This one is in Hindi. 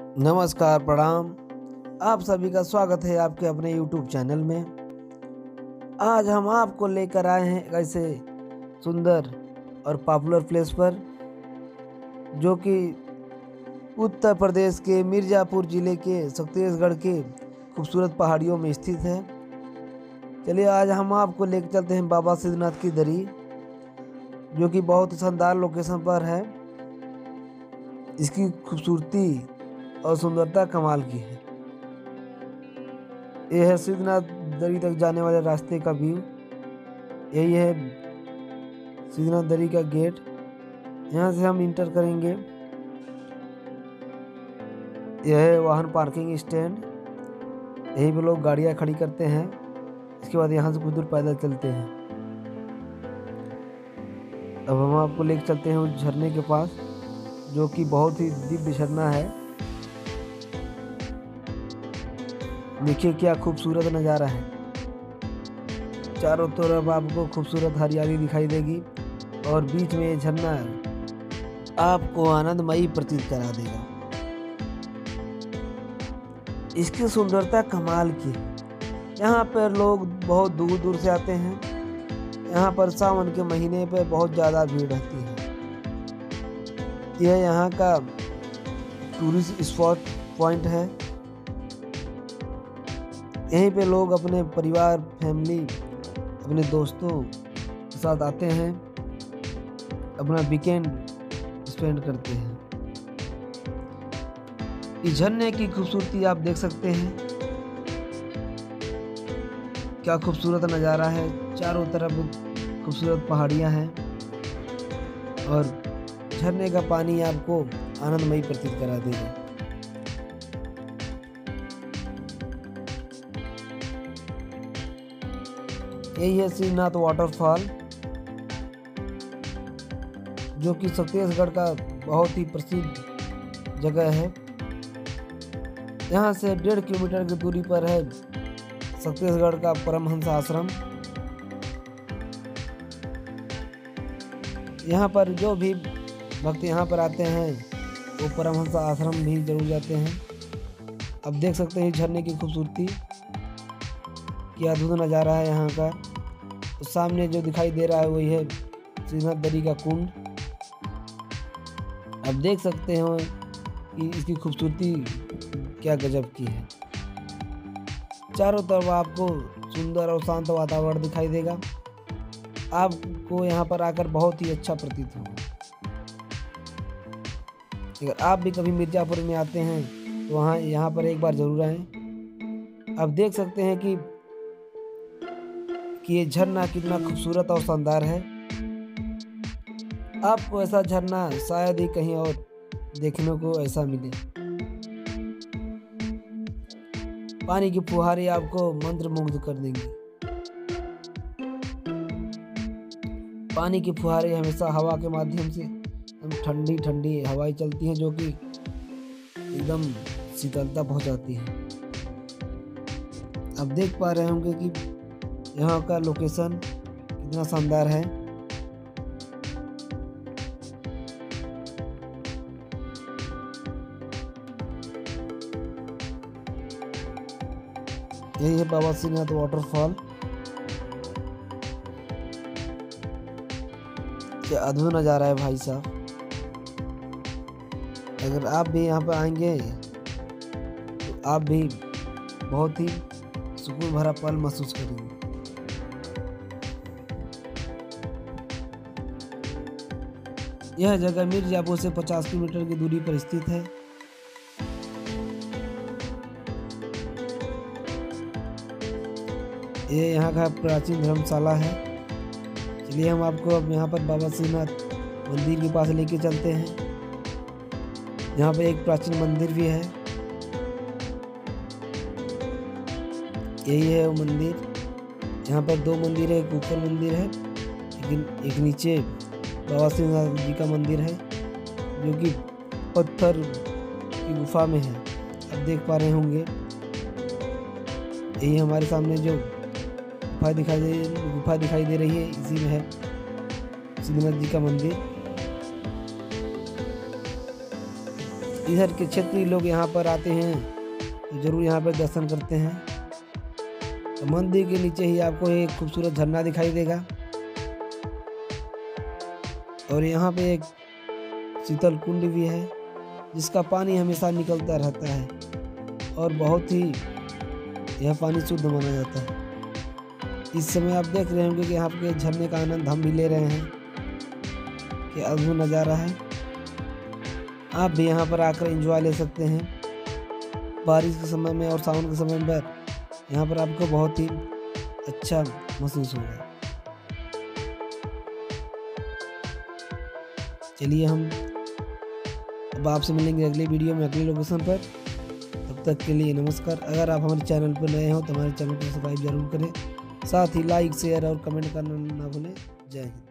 नमस्कार, प्रणाम। आप सभी का स्वागत है आपके अपने YouTube चैनल में। आज हम आपको लेकर आए हैं एक ऐसे सुंदर और पॉपुलर प्लेस पर जो कि उत्तर प्रदेश के मिर्ज़ापुर ज़िले के शक्तिगढ़ के खूबसूरत पहाड़ियों में स्थित है। चलिए आज हम आपको लेकर चलते हैं बाबा सिद्धनाथ की दरी, जो कि बहुत ही शानदार लोकेशन पर है। इसकी खूबसूरती और सुंदरता कमाल की है। यह है सिद्धनाथ दरी तक जाने वाले रास्ते का व्यू। यही है सिद्धनाथ दरी का गेट। यहाँ से हम इंटर करेंगे। यह है वाहन पार्किंग स्टैंड। यहीं पे लोग गाड़ियाँ खड़ी करते हैं। इसके बाद यहाँ से कुछ दूर पैदल चलते हैं। अब हम आपको लेकर चलते हैं उस झरने के पास, जो कि बहुत ही दिव्य झरना है। देखिए क्या खूबसूरत नज़ारा है। चारों तरफ आपको खूबसूरत हरियाली दिखाई देगी और बीच में ये झरना आपको आनंदमयी प्रतीत करा देगा। इसकी सुंदरता कमाल की। यहाँ पर लोग बहुत दूर दूर से आते हैं। यहाँ पर सावन के महीने पर बहुत ज़्यादा भीड़ रहती है। यह यहाँ का टूरिस्ट स्पॉट पॉइंट है। यहीं पे लोग अपने परिवार, फैमिली, अपने दोस्तों के साथ आते हैं, अपना वीकेंड स्पेंड करते हैं। इस झरने की खूबसूरती आप देख सकते हैं। क्या खूबसूरत नज़ारा है। चारों तरफ खूबसूरत पहाड़ियाँ हैं और झरने का पानी आपको आनंदमयी प्रतीत करा देगा। यही है सिद्धनाथ वाटरफॉल, जो कि छत्तीसगढ़ का बहुत ही प्रसिद्ध जगह है। यहाँ से 1.5 किलोमीटर की दूरी पर है छत्तीसगढ़ का परमहंस आश्रम। यहाँ पर जो भी भक्त यहाँ पर आते हैं वो परमहंस आश्रम भी जरूर जाते हैं। अब देख सकते हैं झरने की खूबसूरती, क्या अद्भुत नज़ारा है यहाँ का। तो सामने जो दिखाई दे रहा है वही है सिद्धनाथ दरी का कुंड। अब देख सकते हो कि इसकी खूबसूरती क्या गजब की है। चारों तरफ आपको सुंदर और शांत वातावरण दिखाई देगा। आपको यहाँ पर आकर बहुत ही अच्छा प्रतीत होगा। अगर आप भी कभी मिर्ज़ापुर में आते हैं तो यहाँ पर एक बार ज़रूर आएँ। अब देख सकते हैं कि ये झरना कितना खूबसूरत और शानदार है। आपको ऐसा झरना शायद ही कहीं और देखने को ऐसा मिले। पानी की फुहारें आपको मंत्रमुग्ध कर देंगी। पानी की फुहारें हमेशा हवा के माध्यम से ठंडी ठंडी हवाएं चलती हैं, जो कि एकदम शीतलता पहुंचाती है। अब देख पा रहे होंगे कि यहाँ का लोकेशन कितना शानदार है। यही है बाबा सिद्धनाथ वाटरफॉल। क्या अद्भुत नज़ारा है भाई साहब। अगर आप भी यहाँ पर आएंगे तो आप भी बहुत ही सुकून भरा पल महसूस करेंगे। यह जगह मिर्ज़ापुर से 50 किलोमीटर की दूरी पर स्थित है। ये यहाँ का प्राचीन धर्मशाला है। चलिए हम आपको अब यहाँ पर बाबा सिद्धनाथ मंदिर के पास लेके चलते हैं। यहाँ पर एक प्राचीन मंदिर भी है। यही है वो मंदिर। यहाँ पर 2 मंदिर है, एक ऊपर मंदिर है लेकिन एक नीचे बाबा सिद्धनाथ जी का मंदिर है, जो कि पत्थर की गुफा में है। अब देख पा रहे होंगे यही हमारे सामने जो गुफा दिखाई दे रही है, इसी में है सिद्धनाथ जी का मंदिर। इधर के क्षेत्रीय लोग यहाँ पर आते हैं तो जरूर यहाँ पर दर्शन करते हैं। तो मंदिर के नीचे ही आपको एक खूबसूरत झरना दिखाई देगा और यहाँ पे एक शीतल कुंड भी है जिसका पानी हमेशा निकलता रहता है और बहुत ही यह पानी शुद्ध माना जाता है। इस समय आप देख रहे होंगे कि यहाँ के झरने का आनंद हम भी ले रहे हैं। कि अद्भुत नज़ारा है। आप भी यहाँ पर आकर एंजॉय ले सकते हैं। बारिश के समय में और सावन के समय में यहाँ पर आपको बहुत ही अच्छा महसूस होगा। चलिए हम अब आपसे मिलेंगे अगली वीडियो में अगली लोकेशन पर। तब तक के लिए नमस्कार। अगर आप हमारे चैनल पर नए हो तो हमारे चैनल को सब्सक्राइब जरूर करें, साथ ही लाइक शेयर और कमेंट करना ना भूलें। जय हिंद।